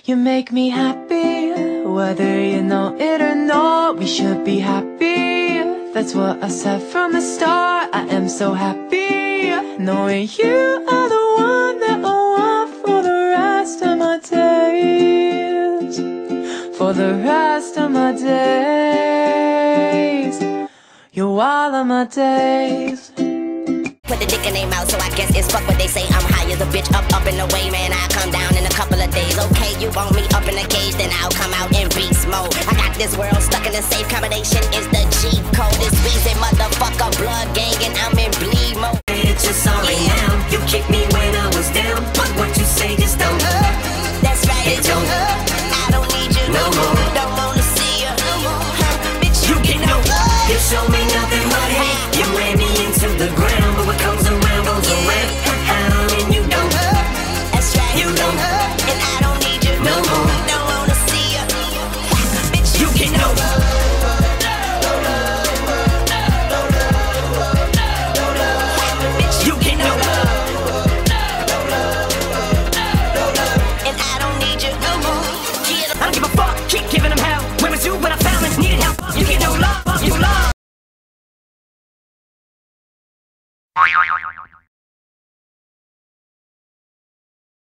You make me happy, whether you know it or not. We should be happy, that's what I said from the start. I am so happy, knowing you are the one that I want for the rest of my days. For the rest of my days, you're all of my days. Put the dick in their mouth, so I guess it's fuck what they say. I'm high as a bitch, up and away, man. I'll come down in a couple of days. Okay, you want me up in a cage, then I'll come out in beast mode. I got this world stuck in a safe combination. Is the G code. This beastie motherfucker, blood gang, and I'm in bleed mode. It's just sorry now. You kicked me when I was down, but what you say just don't hurt. That's right, It don't hurt. I don't need you No more. Don't wanna see you no more. Bitch, You get no love. You show me nothing but hate. You ran me into the ground, but what comes around goes around. And you don't hurt. that's right, You don't hurt. and I don't need you No more. Don't wanna see you bitch, You get no love. bitch, You get no love. and I don't need you no more. Get I don't give a fuck. Keep giving them hell. Where was you when I found it? Needed help. You get no love. You love.